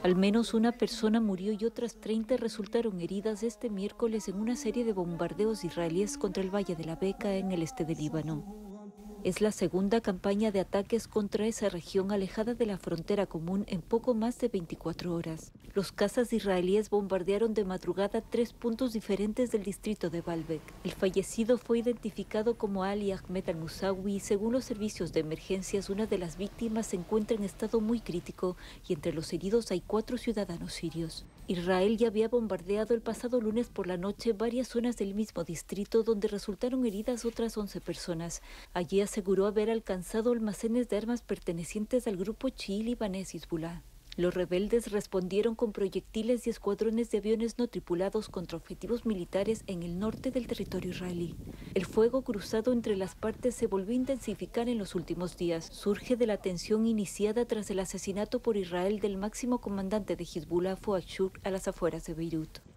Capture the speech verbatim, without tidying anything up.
Al menos una persona murió y otras treinta resultaron heridas este miércoles en una serie de bombardeos israelíes contra el Valle de la Beca en el este del Líbano. Es la segunda campaña de ataques contra esa región alejada de la frontera común en poco más de veinticuatro horas. Los cazas israelíes bombardearon de madrugada tres puntos diferentes del distrito de Baalbek. El fallecido fue identificado como Ali Ahmed al-Musawi y según los servicios de emergencias, una de las víctimas se encuentra en estado muy crítico y entre los heridos hay cuatro ciudadanos sirios. Israel ya había bombardeado el pasado lunes por la noche varias zonas del mismo distrito donde resultaron heridas otras once personas. Allí aseguró haber alcanzado almacenes de armas pertenecientes al grupo chií libanés Hezbollah. Los rebeldes respondieron con proyectiles y escuadrones de aviones no tripulados contra objetivos militares en el norte del territorio israelí. El fuego cruzado entre las partes se volvió a intensificar en los últimos días. Surge de la tensión iniciada tras el asesinato por Israel del máximo comandante de Hezbollah, Fuad Shukr, a las afueras de Beirut.